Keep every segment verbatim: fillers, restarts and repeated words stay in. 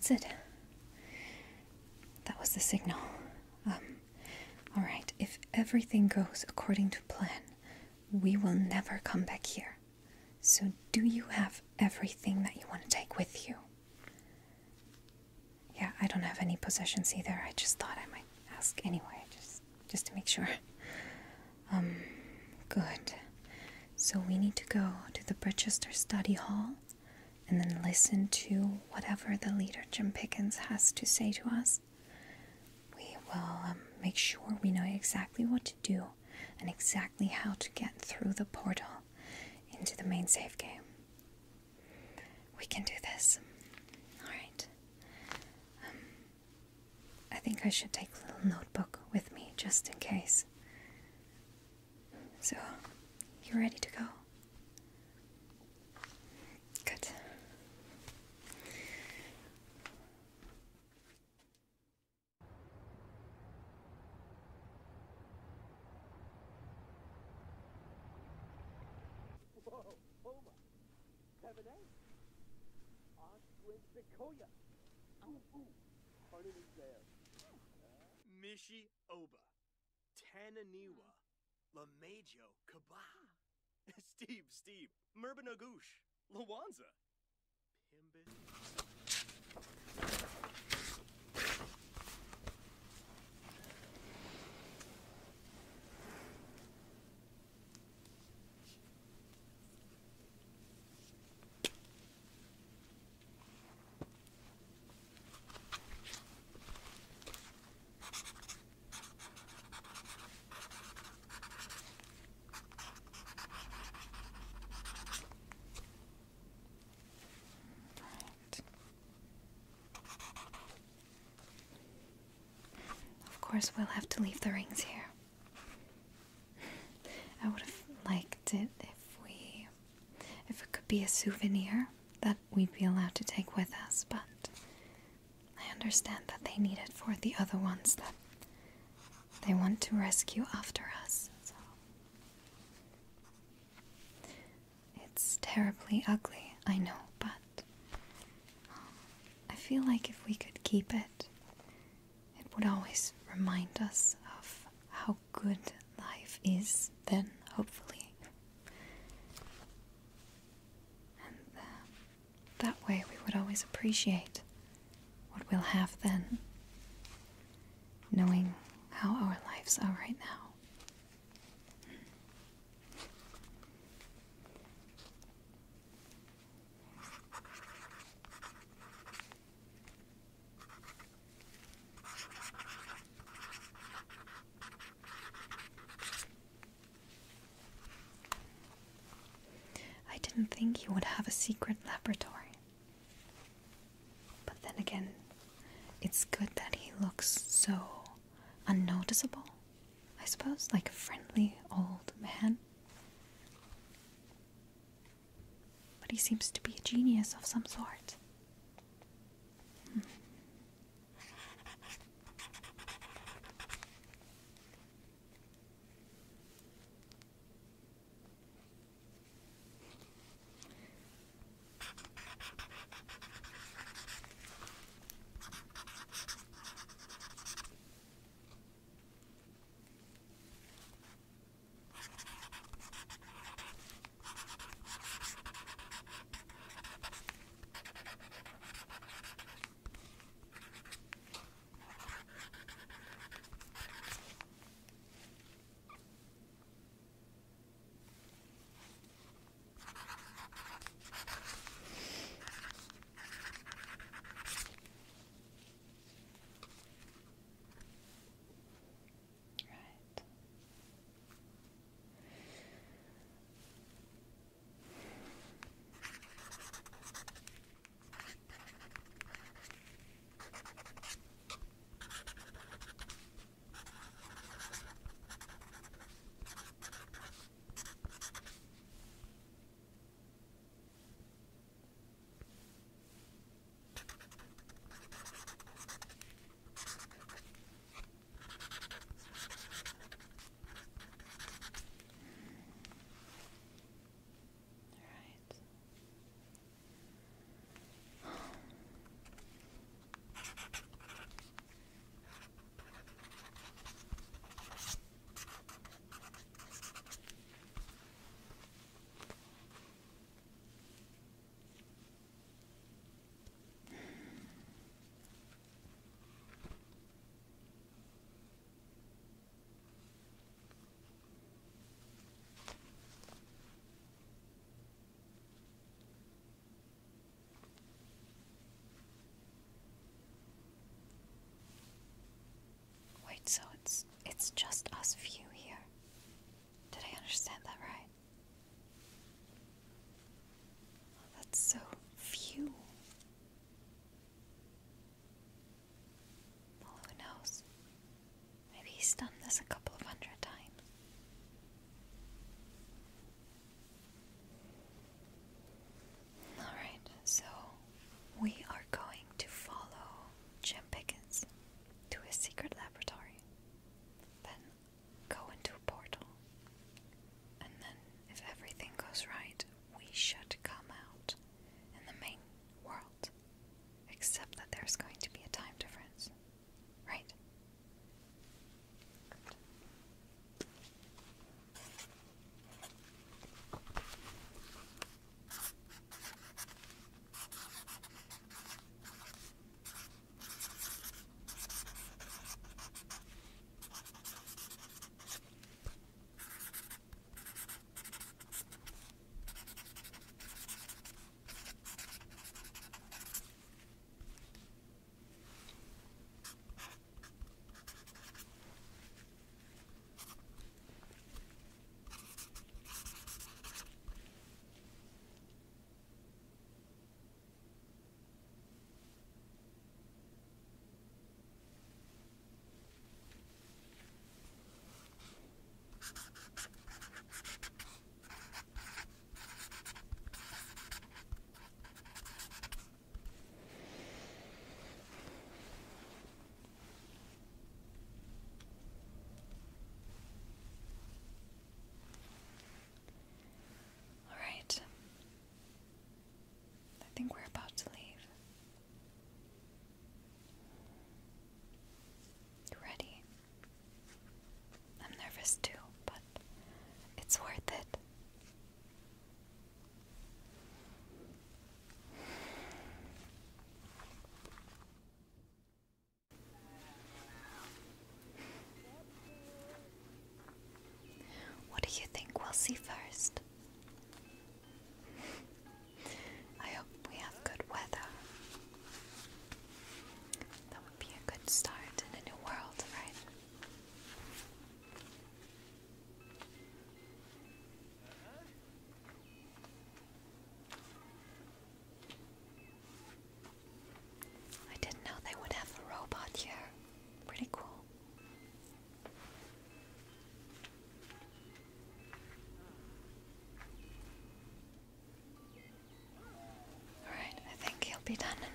that's it. That was the signal. Um, alright, if everything goes according to plan, we will never come back here. So do you have everything that you want to take with you? Yeah, I don't have any possessions either. I just thought I might ask anyway, just just to make sure. Um, good. So we need to go to the Bridgester Study Hall and then listen to whatever the leader Jim Pickens has to say to us. We will um, make sure we know exactly what to do and exactly how to get through the portal into the main save game. We can do this. Alright. Um, I think I should take a little notebook with me just in case. So, you ready to go? Good. Whoa, Homa! Seven eight. Oswin Bikoya. Ooh, ooh. Pardon me there. Mishi Oba. Tananiwa. Lamajo Kaba. Steve, Steve. Merbanagoosh. Lawanza. Pimbit. Of course, we'll have to leave the rings here. I would have liked it if we, if it could be a souvenir that we'd be allowed to take with us, but I understand that they need it for the other ones that they want to rescue after us. So it's terribly ugly, I know, but um, I feel like if we could keep it, it would always remind us of how good life is then, hopefully. And uh, that way we would always appreciate what we'll have then, knowing how our lives are right now. I didn't think you would have a secret laboratory. But then again, it's good that he looks so unnoticeable, I suppose, like a friendly old man. But he seems to be a genius of some sort. Hmm.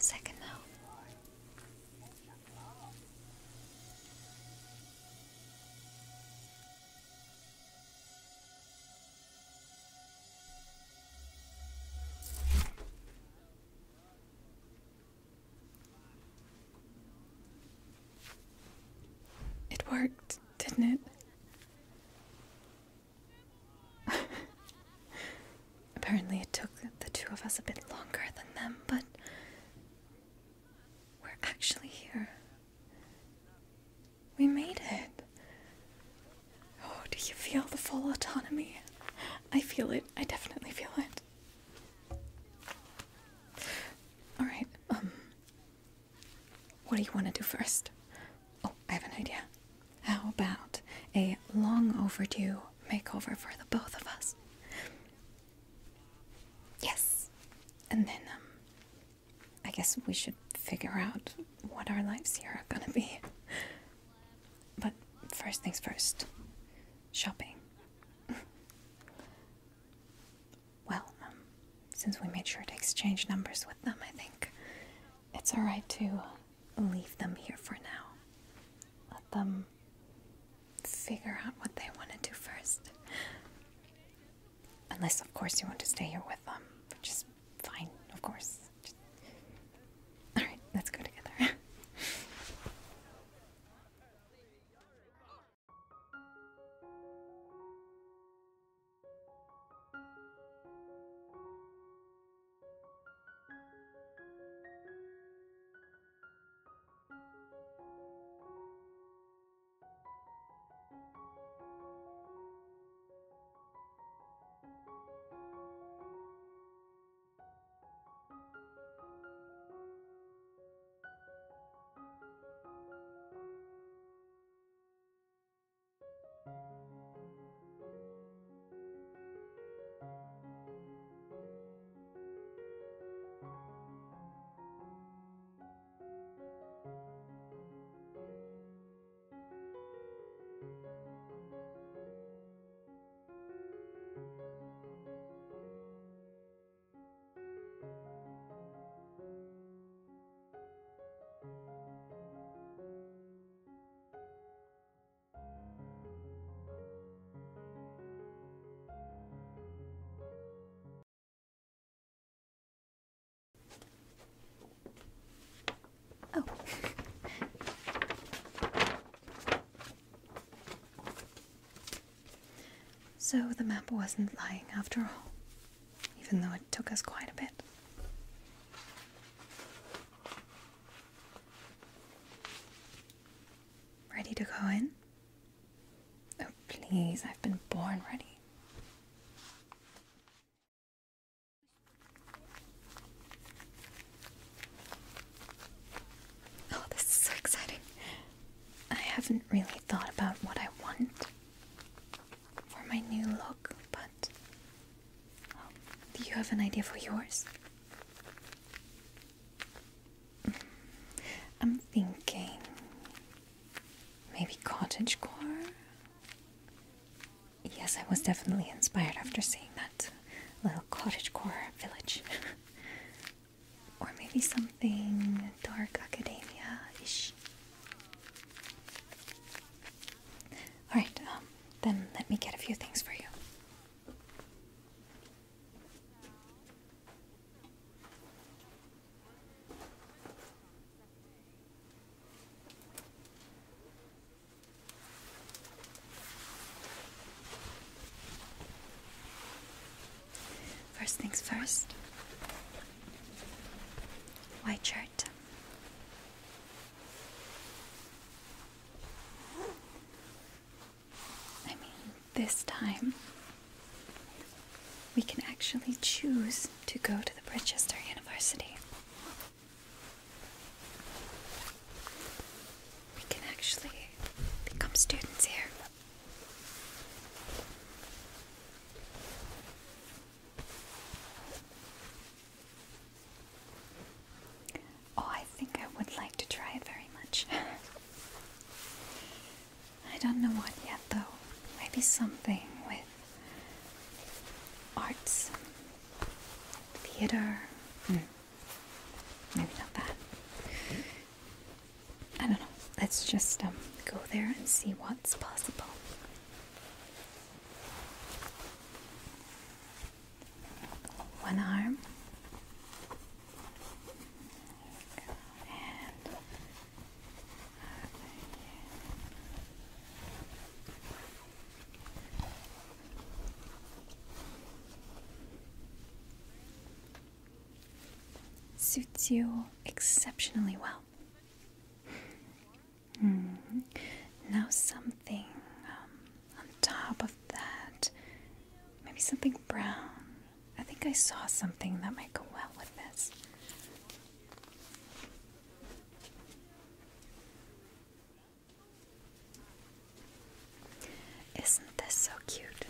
a second now. It worked, didn't it? Apparently it took the two of us a bit longer than them, but we're actually here. We made it. Oh, do you feel the full autonomy? I feel it. I definitely feel it. Alright, um... what do you want to do first? Oh, I have an idea. How about a long overdue makeover for the both of us? Yes. And then, um, I guess we should figure out what our lives here are gonna be. But first things first. Shopping. Well, um, since we made sure to exchange numbers with them, I think it's alright to leave them here for now. Let them figure out what they want to do first. Unless, of course, you want to stay here with them, which is fine, of course. Just... Alright, let's go together. Oh. So the map wasn't lying after all, even though it took us quite a bit. Ready to go in? Oh, please, I've been born ready. Oh, this is so exciting. I haven't really thought about what I want for my new look, but oh, do you have an idea for yours? I'm thinking maybe cottagecore. Yes, I was definitely inspired after seeing that little cottagecore village. Or maybe something dark academia-ish. Alright, um, then let me get a few things for you. First things first. White shirt. I mean, this time we can actually choose to go to the Bridchester University. We can actually become students here. Oh, I think I would like to try it very much. I don't know what yet, though. Maybe something with arts, theater. Mm. maybe not that. I don't know. Let's just um, go there and see what's possible. One arm. And suits you exceptionally well. Hmm. Now something um, on top of that. Maybe something brown. I think I saw something that might go well with this. Isn't this so cute?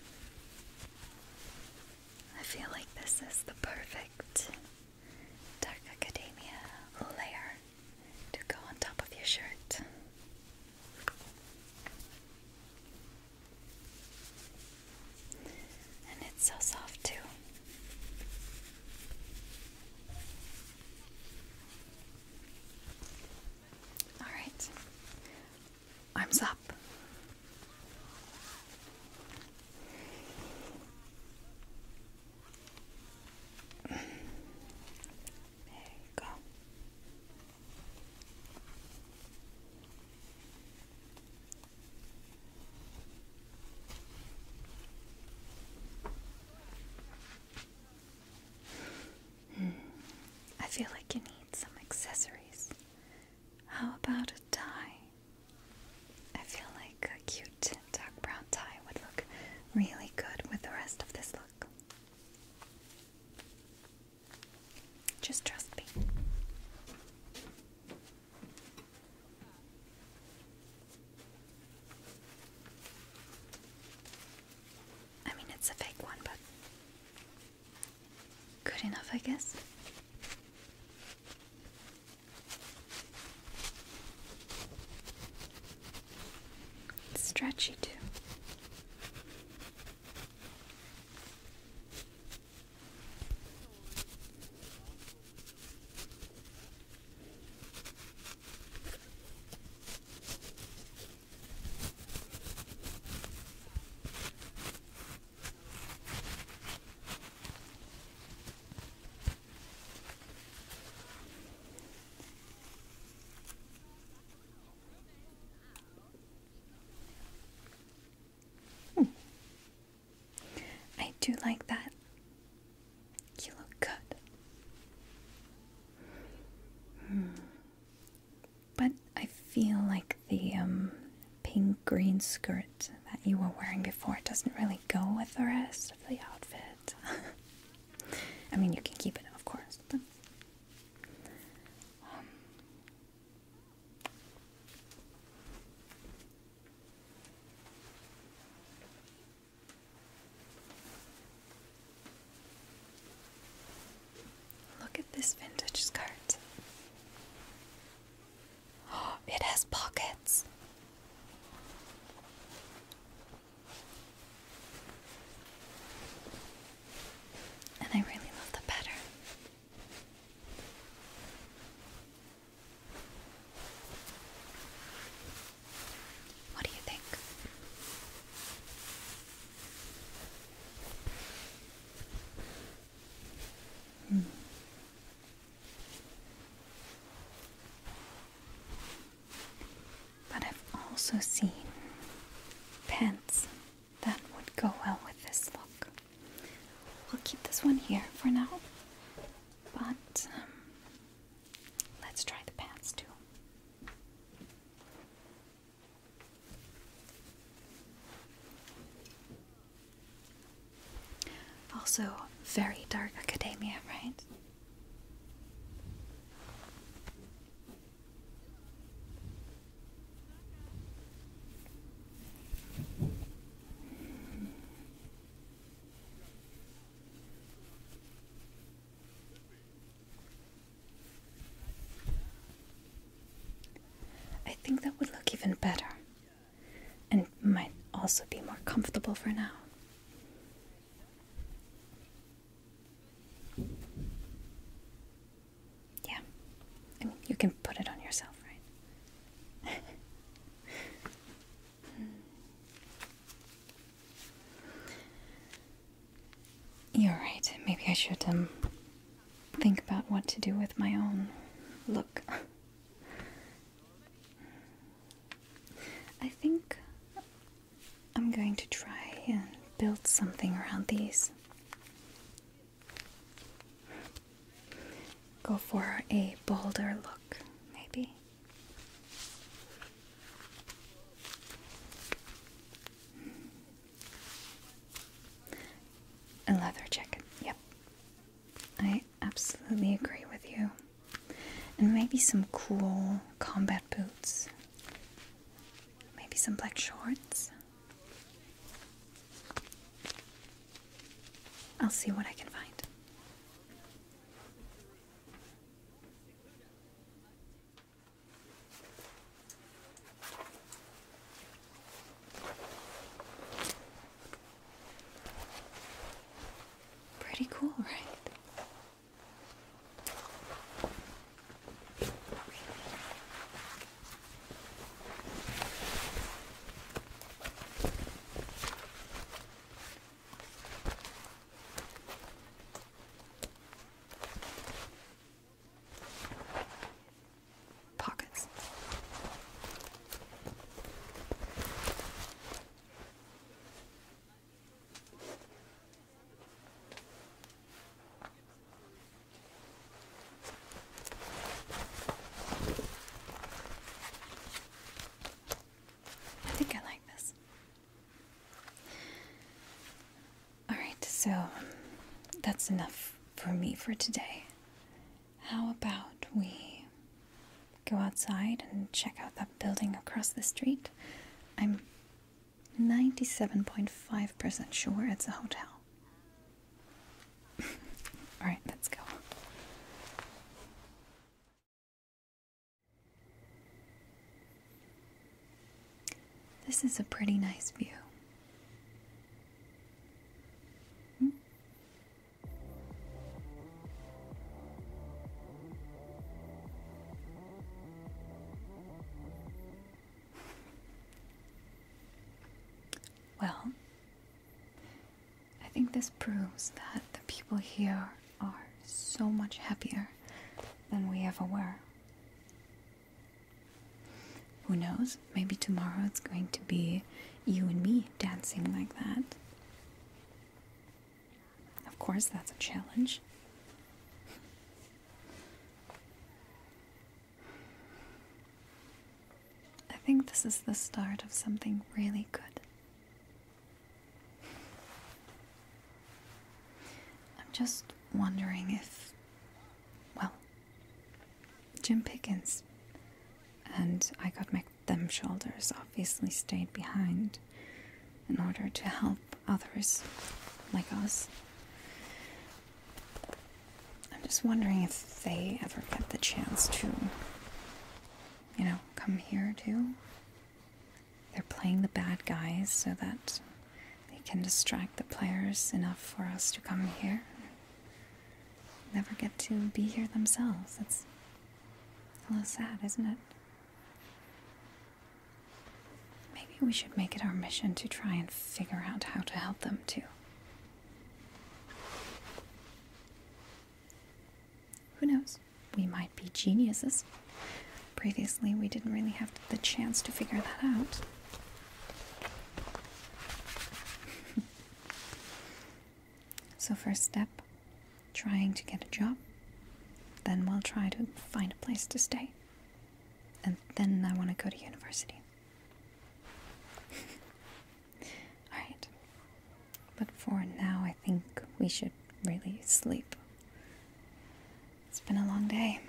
I feel like this is the perfect Dark Academia layer to go on top of your shirt. And it's so soft too. Alright. Arms up. There you go. Hmm. I feel like you need some accessories. How about a tie? I feel like a cute dark brown tie would look really good with the rest of this look. Just trust me. I mean, it's a fake one, but good enough, I guess. It's stretchy too. I do like that. You look good. Hmm. But I feel like the um, pink green skirt that you were wearing before doesn't really go with the rest of the outfit. I mean, you can keep it, of course, but um, look at this vintage skirt. It has pockets. And I really love the pattern. What do you think? Hmm. But I've also seen pants that would go well with this look. We'll keep this one here for now, but um, let's try the pants too. Also, very Dark Academia, right? I think that would look even better, and might also be more comfortable for now. Yeah. can put it on yourself, right? You're right. Maybe I should um think about what to do with my own look. I think I'm going to try and build something around these. Go for a bolder look, maybe. A leather jacket, yep. I absolutely agree with you. And maybe some cool combat boots. Maybe some black shorts. I'll see what I can find. Pretty cool, right? Pockets. I think I like this. Alright, so that's enough for me for today. How about we go outside and check out that building across the street? I'm ninety-seven point five percent sure it's a hotel. Alright, let's go. This is a pretty nice view. Hmm? Well, I think this proves that the people here are so much happier than we ever were. Who knows? Maybe tomorrow it's going to be you and me dancing like that. Of course, that's a challenge. I think this is the start of something really good. I'm just wondering if, well, Jim Pickens and I Got My Them Shoulders obviously stayed behind in order to help others like us. I'm just wondering if they ever get the chance to, you know, come here too. They're playing the bad guys so that they can distract the players enough for us to come here. Never get to be here themselves. It's a little sad, isn't it? Maybe we should make it our mission to try and figure out how to help them too. Who knows? We might be geniuses. Previously, we didn't really have the chance to figure that out. So first step, trying to get a job. Then we'll try to find a place to stay. And then I want to go to university. Alright. But for now, I think we should really sleep. It's been a long day.